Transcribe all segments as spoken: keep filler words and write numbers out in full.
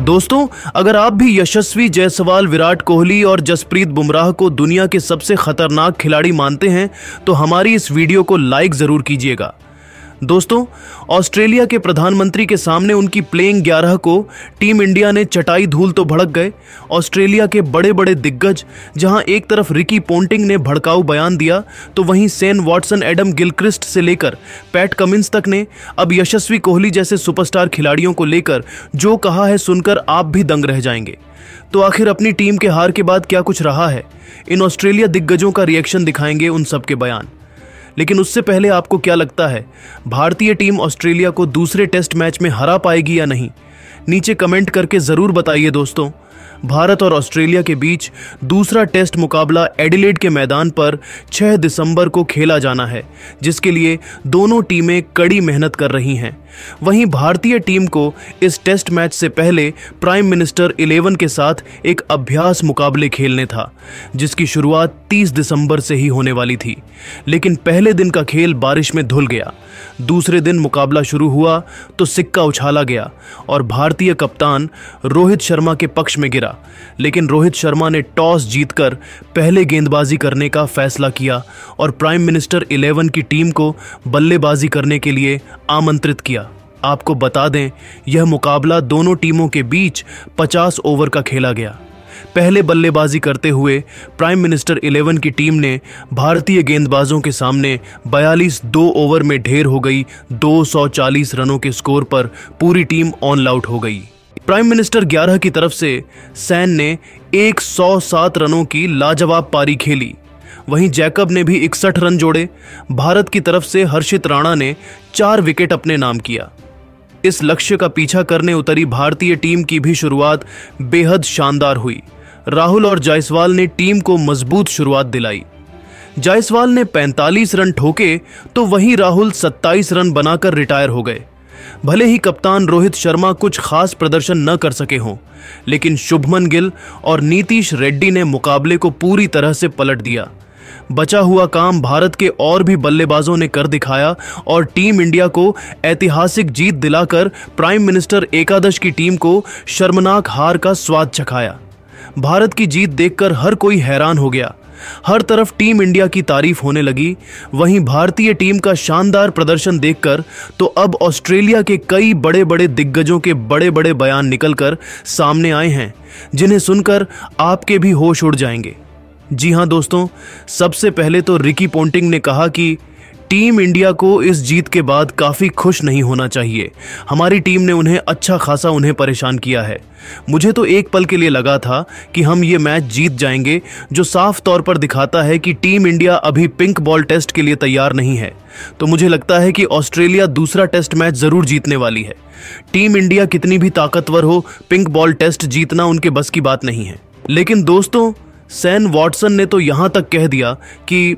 दोस्तों, अगर आप भी यशस्वी जायसवाल, विराट कोहली और जसप्रीत बुमराह को दुनिया के सबसे खतरनाक खिलाड़ी मानते हैं तो हमारी इस वीडियो को लाइक जरूर कीजिएगा। दोस्तों, ऑस्ट्रेलिया के प्रधानमंत्री के सामने उनकी प्लेइंग ग्यारह को टीम इंडिया ने चटाई धूल तो भड़क गए। ऑस्ट्रेलिया के बड़े बड़े दिग्गज, जहां एक तरफ रिकी पोंटिंग ने भड़काऊ बयान दिया तो वहीं शेन वॉटसन, एडम गिलक्रिस्ट से लेकर पैट कमिंस तक ने अब यशस्वी कोहली जैसे सुपरस्टार खिलाड़ियों को लेकर जो कहा है सुनकर आप भी दंग रह जाएंगे। तो आखिर अपनी टीम के हार के बाद क्या कुछ रहा है, इन ऑस्ट्रेलिया दिग्गजों का रिएक्शन दिखाएंगे, उन सब के बयान। लेकिन उससे पहले आपको क्या लगता है, भारतीय टीम ऑस्ट्रेलिया को दूसरे टेस्ट मैच में हरा पाएगी या नहीं? नीचे कमेंट करके जरूर बताइए। दोस्तों, भारत और ऑस्ट्रेलिया के बीच दूसरा टेस्ट मुकाबला एडिलेड के मैदान पर छह दिसंबर को खेला जाना है, जिसके लिए दोनों टीमें कड़ी मेहनत कर रही हैं। वहीं भारतीय टीम को इस टेस्ट मैच से पहले प्राइम मिनिस्टर इलेवन के साथ एक अभ्यास मुकाबले खेलने था, जिसकी शुरुआत तीस दिसंबर से ही होने वाली थी। लेकिन पहले दिन का खेल बारिश में धुल गया। दूसरे दिन मुकाबला शुरू हुआ तो सिक्का उछाला गया और भारतीय कप्तान रोहित शर्मा के पक्ष में गिरा। लेकिन रोहित शर्मा ने टॉस जीतकर पहले गेंदबाजी करने का फैसला किया और प्राइम मिनिस्टर इलेवन की टीम को बल्लेबाजी करने के लिए आमंत्रित किया। आपको बता दें, यह मुकाबला दोनों टीमों के बीच पचास ओवर का खेला गया। पहले बल्लेबाजी करते हुए प्राइम मिनिस्टर इलेवन की टीम ने भारतीय गेंदबाजों के सामने बयालीस दो ओवर में ढेर हो गई दो सौ चालीस रनों के स्कोर पर पूरी टीम ऑन आउट हो गई। प्राइम मिनिस्टर ग्यारह की तरफ से सैन ने एक सौ सात रनों की लाजवाब पारी खेली। वहीं जैकब ने भी इकसठ रन जोड़े। भारत की तरफ से हर्षित राणा ने चार विकेट अपने नाम किया। इस लक्ष्य का पीछा करने उतरी भारतीय टीम की भी शुरुआत बेहद शानदार हुई। राहुल और जायसवाल ने टीम को मजबूत शुरुआत दिलाई। जायसवाल ने पैंतालीस रन ठोके तो वहीं राहुल सत्ताईस रन बनाकर रिटायर हो गए। भले ही कप्तान रोहित शर्मा कुछ खास प्रदर्शन न कर सके हों, लेकिन शुभमन गिल और नीतीश रेड्डी ने मुकाबले को पूरी तरह से पलट दिया। बचा हुआ काम भारत के और भी बल्लेबाजों ने कर दिखाया और टीम इंडिया को ऐतिहासिक जीत दिलाकर प्राइम मिनिस्टर एकादश की टीम को शर्मनाक हार का स्वाद चखाया। भारत की जीत देखकर हर कोई हैरान हो गया। हर तरफ टीम इंडिया की तारीफ होने लगी। वहीं भारतीय टीम का शानदार प्रदर्शन देखकर तो अब ऑस्ट्रेलिया के कई बड़े बड़े दिग्गजों के बड़े बड़े बयान निकलकर सामने आए हैं, जिन्हें सुनकर आपके भी होश उड़ जाएंगे। जी हां दोस्तों, सबसे पहले तो रिकी पोंटिंग ने कहा कि टीम इंडिया को इस जीत के बाद काफ़ी खुश नहीं होना चाहिए। हमारी टीम ने उन्हें अच्छा खासा उन्हें परेशान किया है। मुझे तो एक पल के लिए लगा था कि हम ये मैच जीत जाएंगे, जो साफ तौर पर दिखाता है कि टीम इंडिया अभी पिंक बॉल टेस्ट के लिए तैयार नहीं है। तो मुझे लगता है कि ऑस्ट्रेलिया दूसरा टेस्ट मैच ज़रूर जीतने वाली है। टीम इंडिया कितनी भी ताकतवर हो, पिंक बॉल टेस्ट जीतना उनके बस की बात नहीं है। लेकिन दोस्तों, शेन वॉटसन ने तो यहां तक कह दिया कि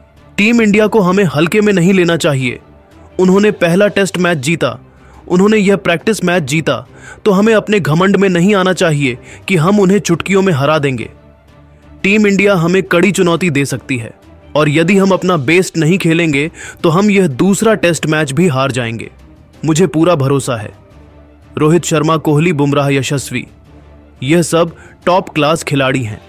टीम इंडिया को हमें हल्के में नहीं लेना चाहिए। उन्होंने पहला टेस्ट मैच जीता, उन्होंने यह प्रैक्टिस मैच जीता, तो हमें अपने घमंड में नहीं आना चाहिए कि हम उन्हें चुटकियों में हरा देंगे। टीम इंडिया हमें कड़ी चुनौती दे सकती है और यदि हम अपना बेस्ट नहीं खेलेंगे तो हम यह दूसरा टेस्ट मैच भी हार जाएंगे। मुझे पूरा भरोसा है। रोहित शर्मा, कोहली, बुमराह, यशस्वी, यह सब टॉप क्लास खिलाड़ी हैं।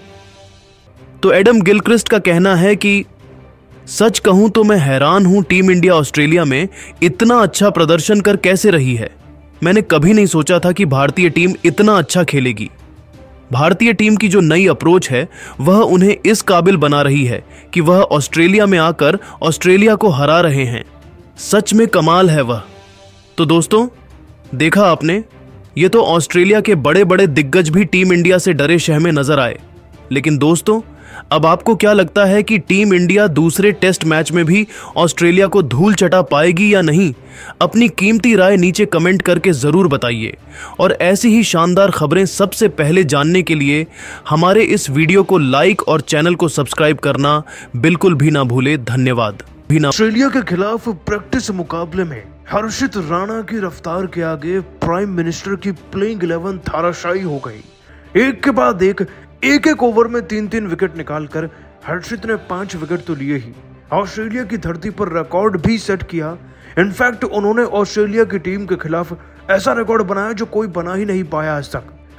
तो एडम गिलक्रिस्ट का कहना है कि सच कहूं तो मैं हैरान हूं, टीम इंडिया ऑस्ट्रेलिया में इतना अच्छा प्रदर्शन कर कैसे रही है। मैंने कभी नहीं सोचा था कि भारतीय टीम इतना अच्छा खेलेगी। भारतीय टीम की जो नई अप्रोच है वह उन्हें इस काबिल बना रही है कि वह ऑस्ट्रेलिया में आकर ऑस्ट्रेलिया को हरा रहे हैं। सच में कमाल है वह। तो दोस्तों, देखा आपने, ये तो ऑस्ट्रेलिया के बड़े बड़े दिग्गज भी टीम इंडिया से डरे शहमे नजर आए। लेकिन दोस्तों, अब आपको क्या लगता है कि टीम इंडिया दूसरे टेस्ट मैच में भी ऑस्ट्रेलिया को धूल चटा पाएगी या नहीं? अपनी कीमती राय नीचे कमेंट करके ज़रूर बताइए और ऐसी ही शानदार खबरें सबसे पहले जानने के लिए हमारे इस वीडियो को लाइक और चैनल को सब्सक्राइब करना बिल्कुल भी ना भूले। धन्यवाद। ऑस्ट्रेलिया के खिलाफ प्रैक्टिस मुकाबले में हर्षित राणा की रफ्तार के आगे प्राइम मिनिस्टर की प्लेइंग इलेवन धाराशायी हो गई। एक के बाद एक एक एक ओवर में तीन तीन विकेट निकालकर हर्षित ने पांच विकेट तो लिए ही, ऑस्ट्रेलिया की धरती पर रिकॉर्ड भी सेट किया। इनफैक्ट उन्होंने ऑस्ट्रेलिया की टीम के खिलाफ ऐसा रिकॉर्ड बनाया जो कोई बना ही नहीं पाया आज तक।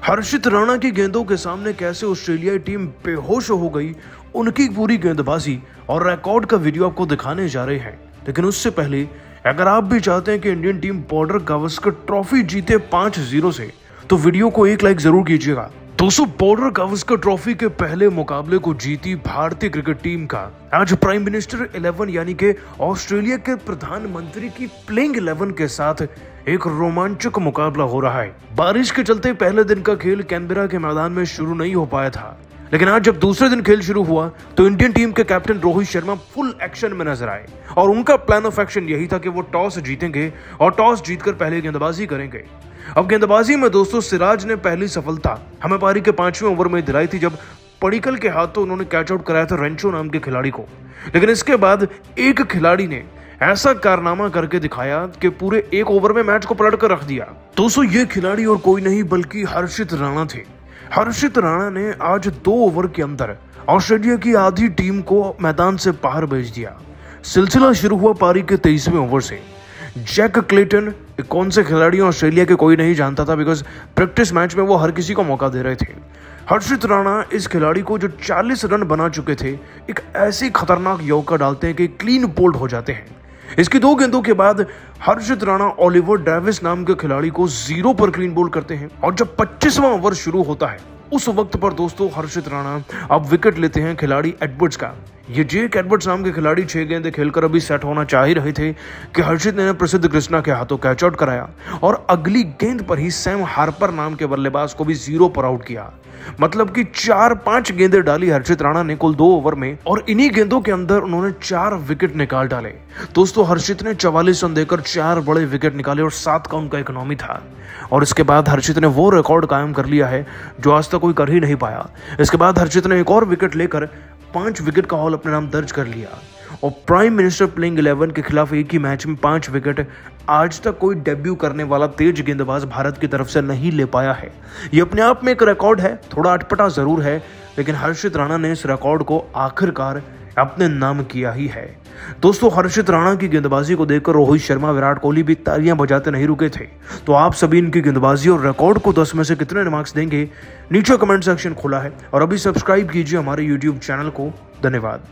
हर्षित राणा की गेंदों के सामने कैसे ऑस्ट्रेलियाई टीम बेहोश हो गई, उनकी पूरी गेंदबाजी और रिकॉर्ड का वीडियो आपको दिखाने जा रहे हैं। लेकिन उससे पहले अगर आप भी चाहते हैं कि Indian team border Gavaskar trophy जीते पाँच जीरो से, तो वीडियो को एक लाइक जरूर कीजिएगा। दोस्तों, बॉर्डर गावस्कर ट्रॉफी के पहले मुकाबले को जीती भारतीय क्रिकेट टीम का आज प्राइम मिनिस्टर इलेवन यानी कि ऑस्ट्रेलिया के प्रधानमंत्री की प्लेइंग इलेवन के साथ एक रोमांचक मुकाबला हो रहा है। बारिश के चलते पहले दिन का खेल कैनबेरा के मैदान में शुरू नहीं हो पाया था, लेकिन आज जब दूसरे दिन खेल शुरू हुआ तो इंडियन टीम के captain Rohit Sharma full action में नजर आए और उनका प्लान ऑफ एक्शन यही था कि वो टॉस जीतेंगे और टॉस जीतकर पहले गेंदबाजी करेंगे। अब गेंदबाजी में दोस्तों सिराज ने पहली सफलता हमें पारी के पांचवें ओवर में दिलाई थी, जब पडिक्कल के हाथों उन्होंने कैच आउट कराया था रेंचो नाम के खिलाड़ी को। लेकिन इसके बाद एक खिलाड़ी ने ऐसा कारनामा करके दिखाया कि पूरे एक ओवर में मैच को पलट कर रख दिया। दोस्तों, ये खिलाड़ी और कोई नहीं बल्कि हर्षित राणा थे। हर्षित राणा ने आज दो ओवर के अंदर ऑस्ट्रेलिया की आधी टीम को मैदान से बाहर भेज दिया। सिलसिला शुरू हुआ पारी के तेईसवें ओवर से। जैक क्लेटन कौन से खिलाड़ी ऑस्ट्रेलिया के कोई नहीं जानता था, बिकॉज प्रैक्टिस मैच में वो हर किसी को मौका दे रहे थे। हर्षित राणा इस खिलाड़ी को जो चालीस रन बना चुके थे, एक ऐसी खतरनाक यौका डालते हैं कि क्लीन बोल्ड हो जाते हैं। इसकी दो गेंदों के बाद हर्षित राणा ओलिवर डेविस नाम के खिलाड़ी को जीरो पर क्लीन बोल्ड करते हैं और जब पच्चीसवां ओवर शुरू होता है उस वक्त पर दोस्तों हर्षित राणा अब विकेट लेते हैं खिलाड़ी एडवर्ड्स का। ये जेक एडवर्ड्स नाम के खिलाड़ी छह गेंदें खेलकर अभी सेट होना चाह ही रहे थे कि हर्षित ने प्रसिद्ध कृष्णा के हाथों कैच आउट कराया और अगली गेंद पर ही सैम हार्पर नाम के बल्लेबाज को भी जीरो पर आउट किया। मतलब कि चार पांच गेंदें डाली हर्षित राणा ने कुल दो ओवर में और इन्हीं गेंदों के अंदर उन्होंने चार विकेट निकाल डाले। दोस्तों, हर्षित ने चवालीस रन देकर चार बड़े विकेट निकाले और सात का उनका इकोनॉमी था और इसके बाद हर्षित ने वो रिकॉर्ड कायम कर लिया है जो आज तक कोई कर ही नहीं पाया। इसके बाद हर्षित ने एक और विकेट लेकर पांच विकेट का हॉल अपने नाम दर्ज कर लिया और प्राइम मिनिस्टर प्लेइंग इलेवन के खिलाफ एक ही मैच में पांच विकेट आज तक कोई डेब्यू करने वाला तेज गेंदबाज भारत की तरफ से नहीं ले पाया है। ये अपने आप में एक रिकॉर्ड है, थोड़ा अटपटा जरूर है, लेकिन हर्षित राणा ने इस रिकॉर्ड को आखिरकार अपने नाम किया ही है। दोस्तों, हर्षित राणा की गेंदबाजी को देखकर रोहित शर्मा, विराट कोहली भी तालियां बजाते नहीं रुके थे। तो आप सभी इनकी गेंदबाजी और रिकॉर्ड को दस में से कितने मार्क्स देंगे, नीचे कमेंट सेक्शन खुला है और अभी सब्सक्राइब कीजिए हमारे यूट्यूब चैनल को। धन्यवाद।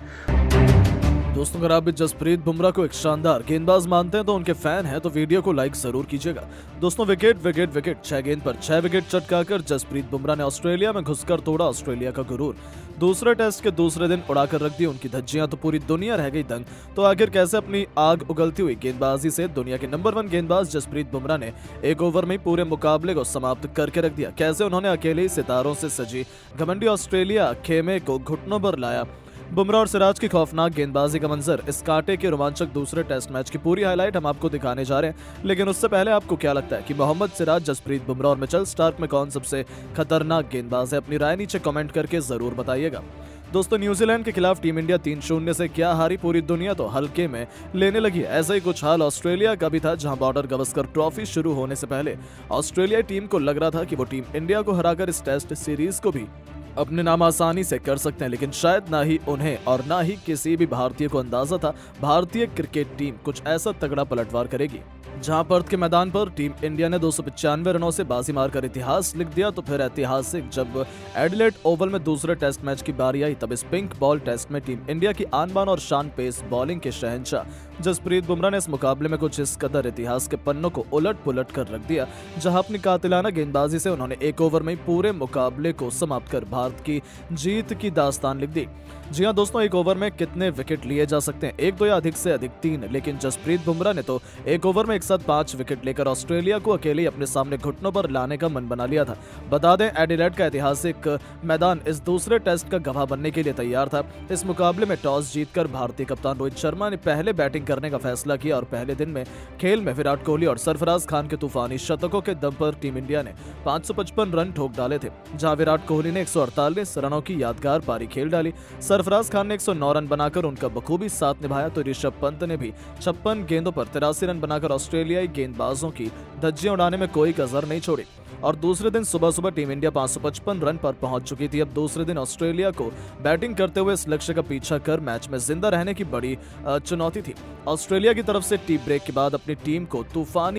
दोस्तों, अगर आप भी जसप्रीत बुमराह को एक शानदार गेंदबाज मानते हैं तो उनके फैन हैं तो वीडियो को लाइक जरूर कीजिएगा। दोस्तों, विकेट विकेट विकेट छह गेंद पर छह विकेट चटकाकर जसप्रीत बुमराह ने ऑस्ट्रेलिया में घुसकर तोड़ा ऑस्ट्रेलिया का गुरूर। दूसरे टेस्ट के दूसरे दिन उड़ाकर रख दी उनकी धज्जियां तो पूरी दुनिया रह गई दंग। तो आखिर कैसे अपनी आग उगलती हुई गेंदबाजी से दुनिया के नंबर वन गेंदबाज जसप्रीत बुमराह ने एक ओवर में पूरे मुकाबले को समाप्त करके रख दिया। कैसे उन्होंने अकेले ही सितारों से सजी घमंडी ऑस्ट्रेलिया खेमे को घुटनों पर लाया। बुमराह और सिराज की खौफनाक गेंदबाजी का मंजर, इस कांटे के रोमांचक दूसरे टेस्ट मैच की पूरी हाईलाइट हम आपको दिखाने जा रहे हैं। लेकिन उससे पहले आपको क्या लगता है कि मोहम्मद सिराज, जसप्रीत बुमराह और मिचेल स्टार्क में कौन सबसे खतरनाक गेंदबाज है? अपनी राय नीचे कमेंट करके जरूर बताइएगा। दोस्तों, न्यूजीलैंड के खिलाफ टीम इंडिया तीन शून्य से क्या हारी, पूरी दुनिया तो हल्के में लेने लगी। ऐसा ही कुछ हाल ऑस्ट्रेलिया का भी था, जहां बॉर्डर गावस्कर ट्रॉफी शुरू होने से पहले ऑस्ट्रेलिया टीम को लग रहा था कि वो टीम इंडिया को हराकर इस टेस्ट सीरीज को भी अपने नाम आसानी से कर सकते हैं। लेकिन शायद ना ही उन्हें और ना ही किसी भी भारतीय को अंदाजा था भारतीय क्रिकेट टीम कुछ ऐसा तगड़ा पलटवार करेगी। जहां पर्थ के मैदान पर टीम इंडिया ने दो सौ पचानवे रनों से बाजी मारकर इतिहास लिख दिया, तो फिर ऐतिहासिक जब एडिलेड ओवल में दूसरे टेस्ट मैच की बारी आई, तब इस पिंक बॉल टेस्ट में टीम इंडिया की आन बान और शान पेस बॉलिंग के शहंशाह जसप्रीत बुमराह ने इस मुकाबले में कुछ इस कदर इतिहास के पन्नों को उलट पुलट कर रख दिया, जहां अपनी कातिलाना गेंदबाजी से उन्होंने एक ओवर में पूरे मुकाबले को समाप्त कर भारत की जीत की दास्तान लिख दी। जी हां दोस्तों, एक ओवर में कितने विकेट लिए जा सकते हैं? एक दो या अधिक से अधिक तीन, लेकिन जसप्रीत बुमराह ने तो एक ओवर में एक साथ पांच विकेट लेकर ऑस्ट्रेलिया को अकेले अपने सामने घुटनों पर लाने का मन बना लिया था। बता दें, एडिलेड का ऐतिहासिक मैदान इस दूसरे टेस्ट का गवाह बनने के लिए तैयार था। इस मुकाबले में टॉस जीतकर भारतीय कप्तान रोहित शर्मा ने पहले बैटिंग करने का फैसला किया और पहले दिन में खेल में विराट कोहली और सरफराज खान के तूफानी शतकों के दम पर टीम इंडिया ने पांच सौ पचपन रन ठोक डाले थे, जहां विराट कोहली ने एक सौ अड़तालीस रनों की यादगार पारी खेल डाली। सरफराज खान ने एक सौ नौ रन बनाकर उनका बखूबी साथ निभाया, तो ऋषभ पंत ने भी छप्पन गेंदों पर तिरासी रन बनाकर ऑस्ट्रेलियाई गेंदबाजों की धज्जियां उड़ाने में कोई कसर नहीं छोड़ी। और दूसरे दिन सुबह सुबह टीम इंडिया पांच सौ पचपन रन पर पहुंच चुकी थी। अब दूसरे दिन ऑस्ट्रेलिया को बैटिंग करते हुए इस लक्ष्य का पीछा कर मैच में जिंदा रहने की बड़ी चुनौती थी। ऑस्ट्रेलिया की तरफ से टी ब्रेक के बाद अपनी टीम को तूफानी